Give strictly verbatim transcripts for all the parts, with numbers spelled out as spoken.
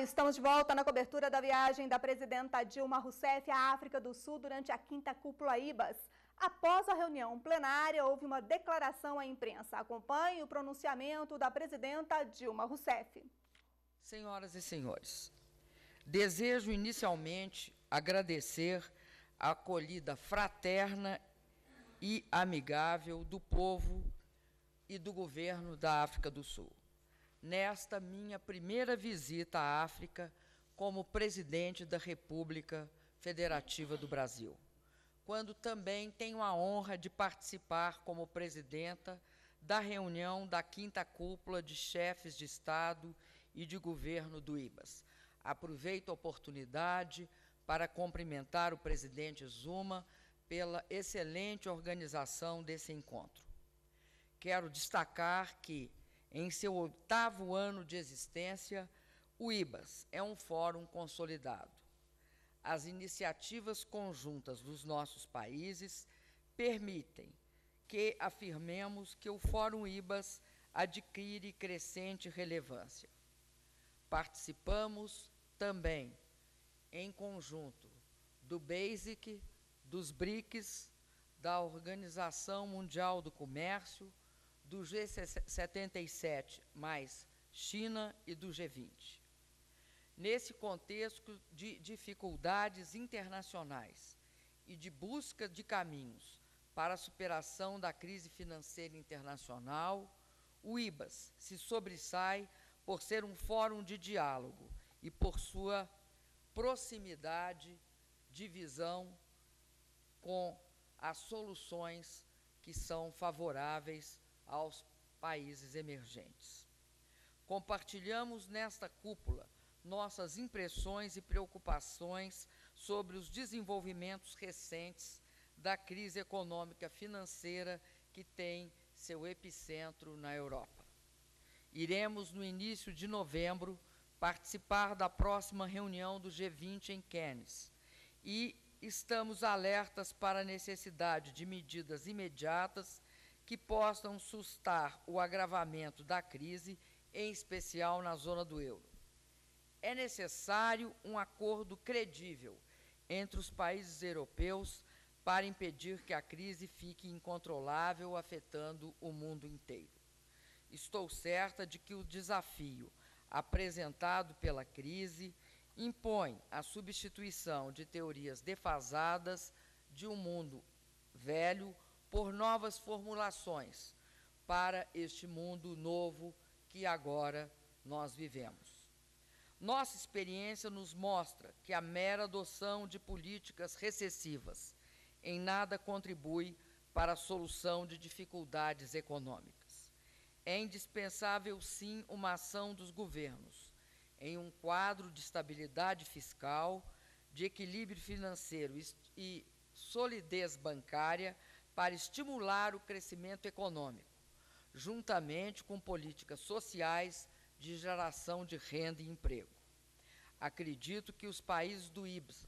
estamos de volta na cobertura da viagem da presidenta Dilma Rousseff à África do Sul durante a quinta Cúpula Ibas. Após a reunião plenária, houve uma declaração à imprensa. Acompanhe o pronunciamento da presidenta Dilma Rousseff. Senhoras e senhores, desejo inicialmente agradecer a acolhida fraterna e amigável do povo e do governo da África do Sul, nesta minha primeira visita à África como presidente da República Federativa do Brasil, quando também tenho a honra de participar como presidenta da reunião da quinta Cúpula de Chefes de Estado e de Governo do Ibas. Aproveito a oportunidade para cumprimentar o presidente Zuma pela excelente organização desse encontro. Quero destacar que, em seu oitavo ano de existência, o Ibas é um fórum consolidado. As iniciativas conjuntas dos nossos países permitem que afirmemos que o Fórum Ibas adquire crescente relevância. Participamos também, em conjunto, do BASIC, dos BRICS, da Organização Mundial do Comércio, do G setenta e sete mais China e do G vinte. Nesse contexto de dificuldades internacionais e de busca de caminhos para a superação da crise financeira internacional, o Ibas se sobressai por ser um fórum de diálogo e por sua proximidade de visão com as soluções que são favoráveis aos países emergentes. Compartilhamos nesta cúpula nossas impressões e preocupações sobre os desenvolvimentos recentes da crise econômica financeira que tem seu epicentro na Europa. Iremos, no início de novembro, participar da próxima reunião do G vinte em Cannes e estamos alertas para a necessidade de medidas imediatas que possam sustar o agravamento da crise, em especial na zona do euro. É necessário um acordo credível entre os países europeus para impedir que a crise fique incontrolável, afetando o mundo inteiro. Estou certa de que o desafio apresentado pela crise impõe a substituição de teorias defasadas de um mundo velho por novas formulações para este mundo novo que agora nós vivemos. Nossa experiência nos mostra que a mera adoção de políticas recessivas em nada contribui para a solução de dificuldades econômicas. É indispensável, sim, uma ação dos governos em um quadro de estabilidade fiscal, de equilíbrio financeiro e solidez bancária para estimular o crescimento econômico, juntamente com políticas sociais de geração de renda e emprego. Acredito que os países do Ibas,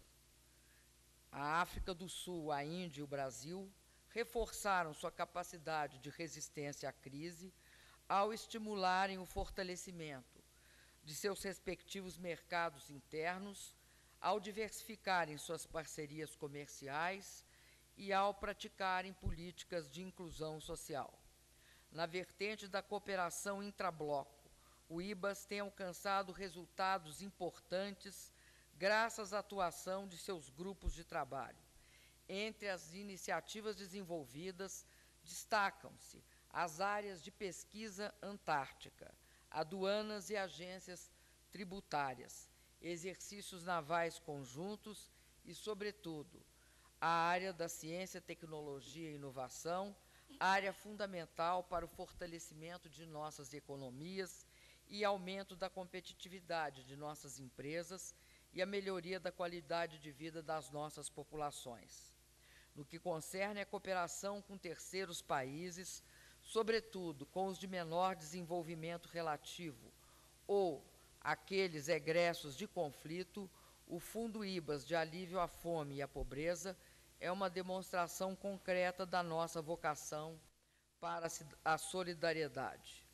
a África do Sul, a Índia e o Brasil, reforçaram sua capacidade de resistência à crise ao estimularem o fortalecimento de seus respectivos mercados internos, ao diversificarem suas parcerias comerciais e ao praticarem políticas de inclusão social. Na vertente da cooperação intrabloco, o Ibas tem alcançado resultados importantes graças à atuação de seus grupos de trabalho. Entre as iniciativas desenvolvidas, destacam-se as áreas de pesquisa antártica, aduanas e agências tributárias, exercícios navais conjuntos e, sobretudo, a área da ciência, tecnologia e inovação, área fundamental para o fortalecimento de nossas economias e aumento da competitividade de nossas empresas e a melhoria da qualidade de vida das nossas populações. No que concerne à cooperação com terceiros países, sobretudo com os de menor desenvolvimento relativo ou aqueles egressos de conflito, o Fundo Ibas de Alívio à Fome e à Pobreza é uma demonstração concreta da nossa vocação para a solidariedade.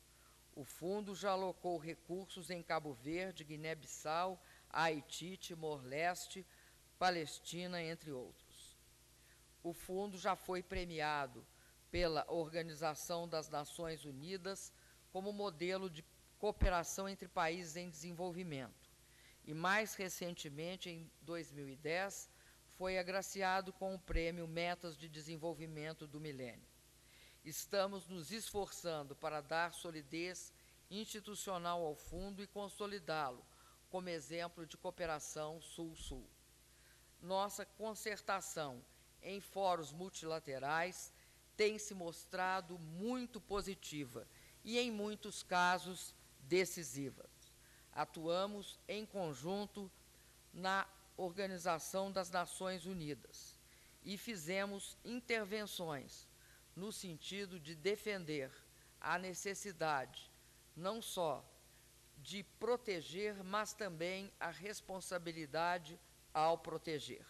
O fundo já alocou recursos em Cabo Verde, Guiné-Bissau, Haiti, Timor-Leste, Palestina, entre outros. O fundo já foi premiado pela Organização das Nações Unidas como modelo de cooperação entre países em desenvolvimento. E, mais recentemente, em dois mil e dez, foi agraciado com o prêmio Metas de Desenvolvimento do Milênio. Estamos nos esforçando para dar solidez institucional ao fundo e consolidá-lo como exemplo de cooperação Sul-Sul. Nossa concertação em fóruns multilaterais tem se mostrado muito positiva e, em muitos casos, decisiva. Atuamos em conjunto na Organização das Nações Unidas e fizemos intervenções no sentido de defender a necessidade não só de proteger, mas também a responsabilidade ao proteger.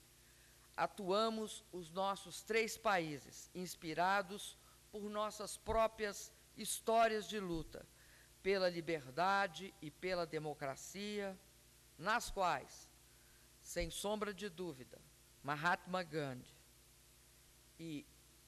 Atuamos os nossos três países, inspirados por nossas próprias histórias de luta pela liberdade e pela democracia, nas quais, sem sombra de dúvida, Mahatma Gandhi e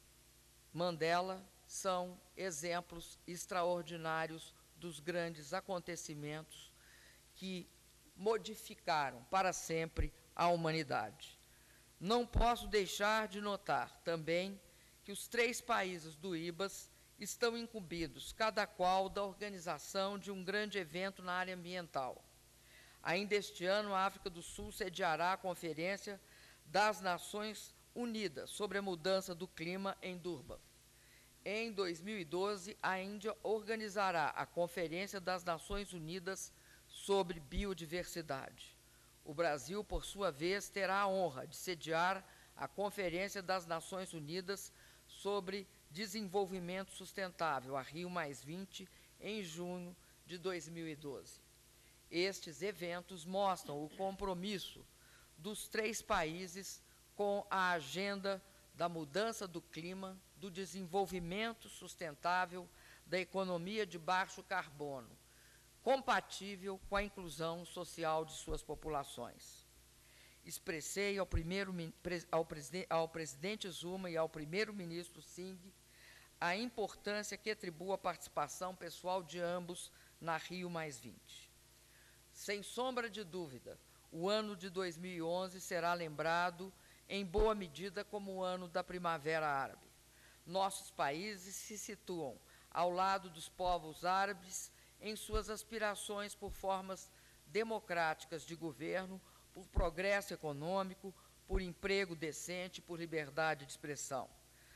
Mandela são exemplos extraordinários dos grandes acontecimentos que modificaram para sempre a humanidade. Não posso deixar de notar também que os três países do I B A S estão incumbidos, cada qual da organização de um grande evento na área ambiental. Ainda este ano, a África do Sul sediará a Conferência das Nações Unidas sobre a Mudança do Clima em Durban. Em dois mil e doze, a Índia organizará a Conferência das Nações Unidas sobre Biodiversidade. O Brasil, por sua vez, terá a honra de sediar a Conferência das Nações Unidas sobre Desenvolvimento Sustentável, a Rio mais vinte, em junho de dois mil e doze. Estes eventos mostram o compromisso dos três países com a agenda da mudança do clima, do desenvolvimento sustentável, da economia de baixo carbono, compatível com a inclusão social de suas populações. Expressei ao, primeiro, ao, preside, ao presidente Zuma e ao primeiro-ministro Singh a importância que atribuo à participação pessoal de ambos na Rio mais vinte. Sem sombra de dúvida, o ano de dois mil e onze será lembrado em boa medida como o ano da Primavera Árabe. Nossos países se situam ao lado dos povos árabes em suas aspirações por formas democráticas de governo, por progresso econômico, por emprego decente, por liberdade de expressão.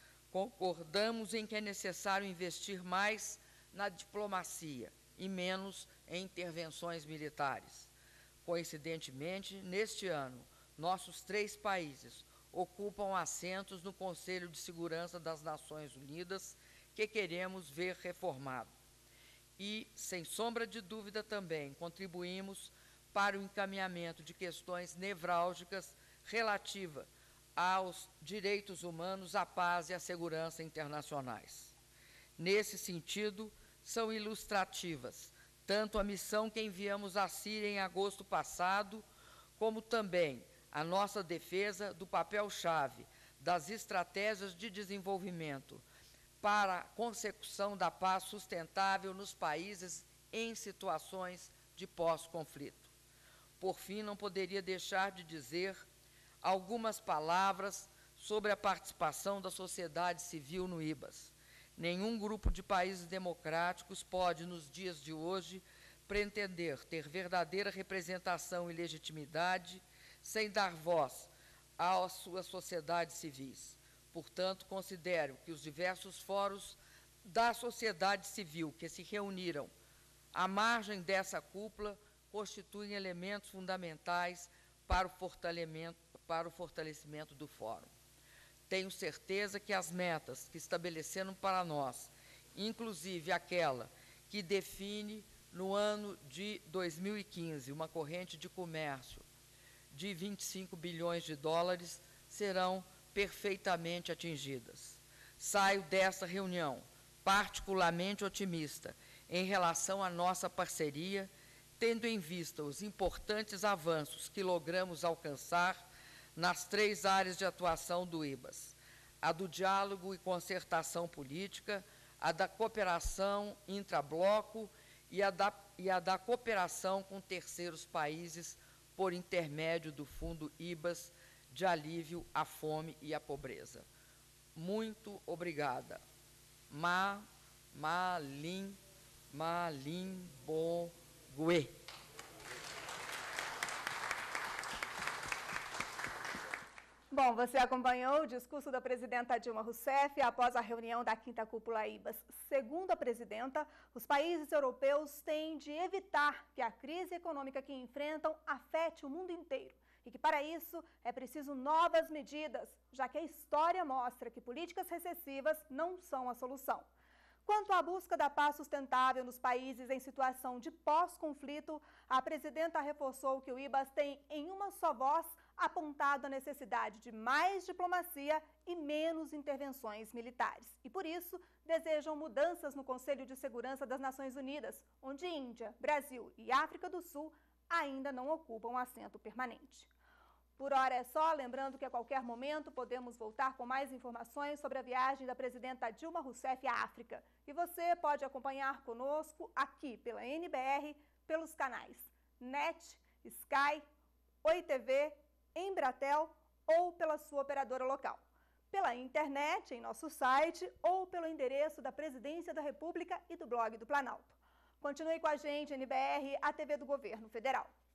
Concordamos em que é necessário investir mais na diplomacia e menos em intervenções militares. Coincidentemente, neste ano, nossos três países ocupam assentos no Conselho de Segurança das Nações Unidas, que queremos ver reformado. E, sem sombra de dúvida também, contribuímos para o encaminhamento de questões nevrálgicas relativas aos direitos humanos, à paz e à segurança internacionais. Nesse sentido, são ilustrativas tanto a missão que enviamos à Síria em agosto passado, como também a nossa defesa do papel-chave das estratégias de desenvolvimento para a consecução da paz sustentável nos países em situações de pós-conflito. Por fim, não poderia deixar de dizer algumas palavras sobre a participação da sociedade civil no I B A S. Nenhum grupo de países democráticos pode, nos dias de hoje, pretender ter verdadeira representação e legitimidade sem dar voz às suas sociedades civis. Portanto, considero que os diversos fóruns da sociedade civil que se reuniram à margem dessa cúpula constituem elementos fundamentais para o fortalecimento, para o fortalecimento do fórum. Tenho certeza que as metas que estabeleceram para nós, inclusive aquela que define no ano de dois mil e quinze uma corrente de comércio de vinte e cinco bilhões de dólares, serão perfeitamente atingidas. Saio desta reunião particularmente otimista em relação à nossa parceria, tendo em vista os importantes avanços que logramos alcançar nas três áreas de atuação do IBAS: a do diálogo e concertação política, a da cooperação intrabloco e a da, e a da cooperação com terceiros países por intermédio do Fundo IBAS de alívio à fome e à pobreza. Muito obrigada. Ma, Malin, Malimbogue. Bom, você acompanhou o discurso da presidenta Dilma Rousseff após a reunião da quinta cúpula IBAS. Segundo a presidenta, os países europeus têm de evitar que a crise econômica que enfrentam afete o mundo inteiro e que, para isso, é preciso novas medidas, já que a história mostra que políticas recessivas não são a solução. Quanto à busca da paz sustentável nos países em situação de pós-conflito, a presidenta reforçou que o IBAS tem, em uma só voz, apontado a necessidade de mais diplomacia e menos intervenções militares. E, por isso, desejam mudanças no Conselho de Segurança das Nações Unidas, onde Índia, Brasil e África do Sul ainda não ocupam assento permanente. Por hora é só, lembrando que a qualquer momento podemos voltar com mais informações sobre a viagem da presidenta Dilma Rousseff à África. E você pode acompanhar conosco aqui pela N B R, pelos canais N E T, Sky, Oi T V, Embratel ou pela sua operadora local. Pela internet, em nosso site ou pelo endereço da Presidência da República e do blog do Planalto. Continue com a gente, N B R, a T V do Governo Federal.